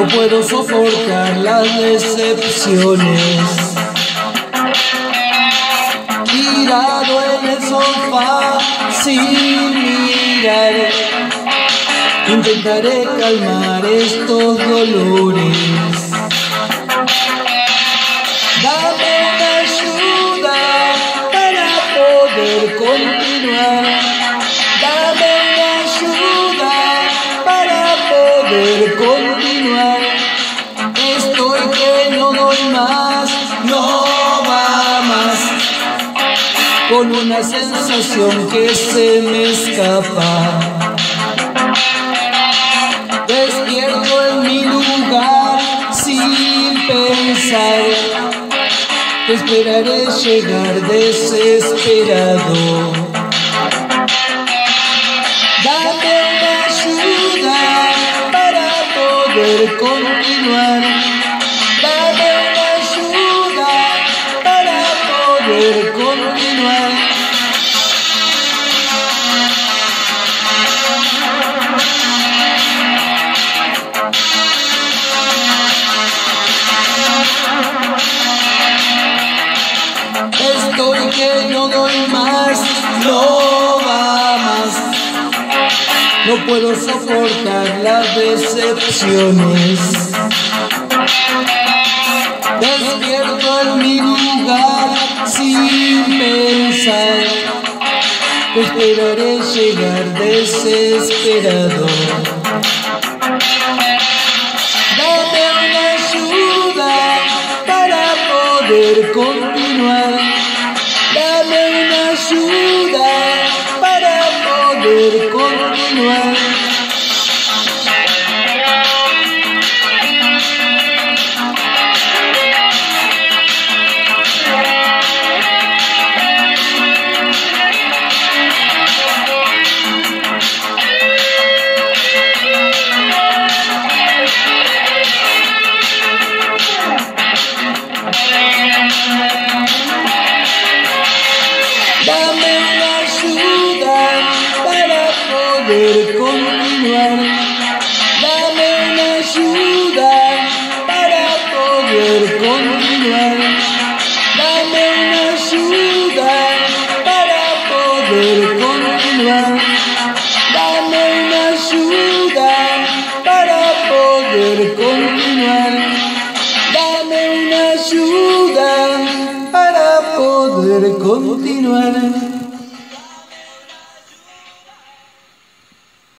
No puedo soportar las decepciones. Tirado en el sofá sin mirar, intentaré calmar estos dolores. Dame una ayuda para poder continuar. Dame una ayuda para poder continuar. Estoy que no doy más, no va más. Con una sensación que se me escapa. Despierto en mi lugar sin pensar. Te esperaré llegar desesperado. Dame una ayuda para poder continuar. Dame una ayuda para poder continuar. Estoy que no doy más, no va más. No puedo soportar las decepciones. Despierto en mi lugar sin pensar. Te esperaré llegar desesperado. Dame una ayuda para poder continuar. Dame una ayuda para poder continuar. Dame una ayuda para poder continuar. Dame una ayuda para poder continuar. Dame una ayuda para poder continuar. Dame una ayuda para poder continuar. Dame una ayuda para poder continuar.